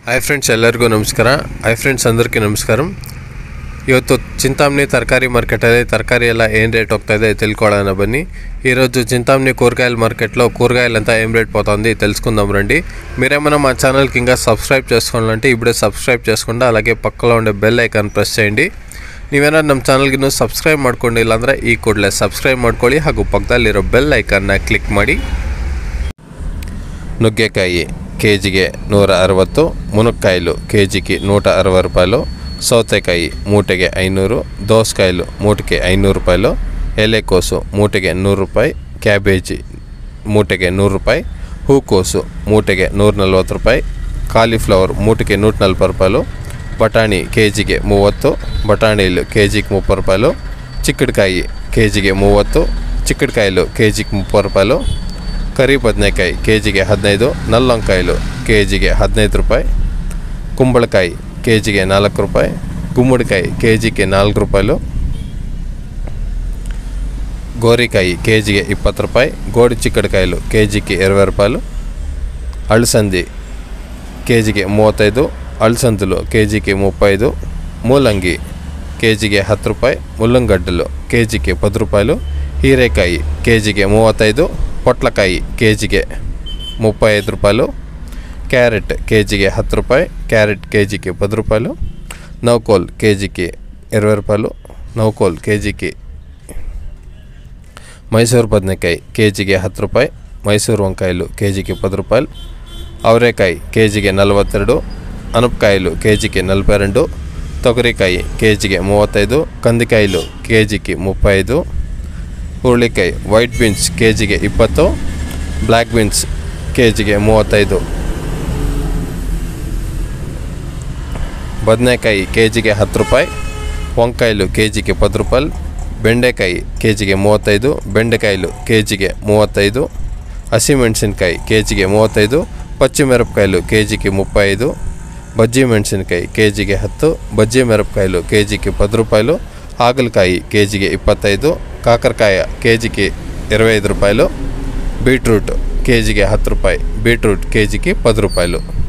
Hi friends एल्लरिगू नमस्कार। Hi friends अंदरिकी नमस्कारम। इवत्तु चिंतामणी तरकारी market तरकारी एन रेट होग्ता इदे तेलुकोळोण बन्नी। ई रोजु चिंतामणी कूरगायल मार्केट लो कूरगायलु अंता एम रेट पोतुंदी तेलुसुकुंदाम रंडी। मीरेमन्ना मा चानल की इंका सब्सक्राइब चेसुकोवाలంటే इప్పుడే सब्सक्राइब चेसुकोंडि अलागे पक्कलो उंडे बेल ऐकान प्रेस चेयंడి। ನೀವೇನಾದರೂ ನಮ್ಮ ಚಾನಲ್ಗೆ ಇನ್ನೂ ಸಬ್ಸ್ಕ್ರೈಬ್ ಮಾಡ್ಕೊಂಡಿಲ್ಲ ಅಂದರೆ ಈ ಕೂಡಲೇ ಸಬ್ಸ್ಕ್ರೈಬ್ ಮಾಡ್ಕೊಳ್ಳಿ ಹಾಗೂ ಪಕ್ಕದಲ್ಲಿರೋ ಬೆಲ್ ಐಕಾನ್ನ ಕ್ಲಿಕ್ ಮಾಡಿ। ನುಗ್ಗೆಕಾಯಿ ಕೆಜಿಗೆ 160, ಮುನಕ್ಕಾಯಿಲು ಕೆಜಿಗೆ 160 ರೂಪಾಯಿಲು, ಸೌತೆಕಾಯಿ ಮೂಟೆಗೆ 500, ದೋಸಕಾಯಿಲು ಮೂಟೆಗೆ 500 ರೂಪಾಯಿಲು, ಎಲೆಕೋಸು ಮೂಟೆಗೆ 100 ರೂಪಾಯಿ, ಕ್ಯಾಬೇಜಿ ಮೂಟೆಗೆ 100 ರೂಪಾಯಿ, ಹೂಕೋಸು ಮೂಟೆಗೆ 140 ರೂಪಾಯಿ, ಕಾಲಿಫ್ಲವರ್ ಮೂಟೆಗೆ 140 ರೂಪಾಯಿಲು, ಬಟಾಣಿ ಕೆಜಿಗೆ 30, ಬಟಾಣಿಲು ಕೆಜಿಗೆ 30 ರೂಪಾಯಿಲು, ಚಿಕ್ಕಡಿಕಾಯಿ ಕೆಜಿಗೆ 30, ಚಿಕ್ಕಡಿಕಾಯಿಲು ಕೆಜಿಗೆ 30 ರೂಪಾಯಿಲು, ಕರಿ ಬದನೆಕಾಯಿ ಕೆಜಿಗೆ 15, ನಲ್ಲಂಕಾಯಿಲು ಕೆಜಿಗೆ 15 ರೂಪಾಯಿ, ಕುಂಬಳಕಾಯಿ ಕೆಜಿಗೆ 4 ರೂಪಾಯಿ, ಗುಮ್ಮಡಿಕಾಯಿ ಕೆಜಿಗೆ 4 ರೂಪಾಯಿಲು, ಗೋರಿಕಾಯಿ ಕೆಜಿಗೆ 20 ರೂಪಾಯಿ, ಗೋಡಿ ಚಿಕ್ಕಡಿಕಾಯಿಲು ಕೆಜಿಗೆ 20 ರೂಪಾಯಿಲು, ಅಳಸಂದಿ ಕೆಜಿಗೆ 35, ಅಳಸಂದಲು ಕೆಜಿಗೆ 35, ಮೂಲಂಗಿ ಕೆಜಿಗೆ 10 ರೂಪಾಯಿ, ಮುಲ್ಲಂಗಡ್ಡಲು ಕೆಜಿಗೆ 10 ರೂಪಾಯಿಲು, ಹೀರೆಕಾಯಿ ಕೆಜಿಗೆ 35, పొట్లకాయ కేజీಗೆ 35 ರೂಪಾಯಿలు, ಕ್ಯಾರೆಟ್ కేజీಗೆ 10 ರೂಪಾಯಿ, ಕ್ಯಾರೆಟ್ కేజీಗೆ 10 ರೂಪಾಯಿలు, ನೌಕೋಲ್ కేజీಗೆ 20 ರೂಪಾಯಿలు, ನೌಕೋಲ್ కేజీಗೆ, ಮೈಸೂರು ಬದನೆಕಾಯಿ కేజీಗೆ 10 ರೂಪಾಯಿ, ಮೈಸೂರು వంకాయలు కేజీಗೆ 10 ರೂಪಾಯಿలు, ಅವರೆಕಾಯಿ కేజీಗೆ 42, అనపకాయలు కేజీಗೆ 42, ತೊಗರಿಕಾಯಿ కేజీಗೆ 35, ಕಂದಿಕಾಯಿలు కేజీಗೆ 35, ಹುರುಳಿಕಾಯಿ ವೈಟ್ ಬೀನ್ಸ್ ಕೆಜಿಗೆ 20, ಬ್ಲ್ಯಾಕ್ ಬೀನ್ಸ್ ಕೆಜಿಗೆ 35, ಬದನೆಕಾಯಿ ಕೆಜಿಗೆ 10 ರೂಪಾಯಿ, వంకాయలు ಕೆಜಿಗೆ 10 ರೂಪಾಯಿ, ಬೆಂಡೆಕಾಯಿ ಕೆಜಿಗೆ 35, ಬೆಂಡೆಕಾಯಿಲು ಕೆಜಿಗೆ 35, ಹಸಿಮೆಣಸಿನಕಾಯಿ ಕೆಜಿಗೆ 35, ಪಚ್ಚಿಮಿರಪಕಾಯಿಲು ಕೆಜಿಗೆ 35, ಬಜ್ಜಿ ಮೆಣಸಿನಕಾಯಿ ಕೆಜಿಗೆ 10, ಬಜ್ಜಿ ಮಿರಪಕಾಯಿಲು ಕೆಜಿಗೆ 10 ರೂಪಾಯಿಲು, ಹಾಗಲಕಾಯಿ ಕೆಜಿಗೆ 25, ಕಾಕರಕಾಯ ಕೆಜಿಗೆ 25 ರೂಪಾಯಿಲು, ಬೀಟ್ರೂಟ್ ಕೆಜಿಗೆ 10 ರೂಪಾಯಿ, ಬೀಟ್ರೂಟ್ ಕೆಜಿಗೆ 10 ರೂಪಾಯಿಲು।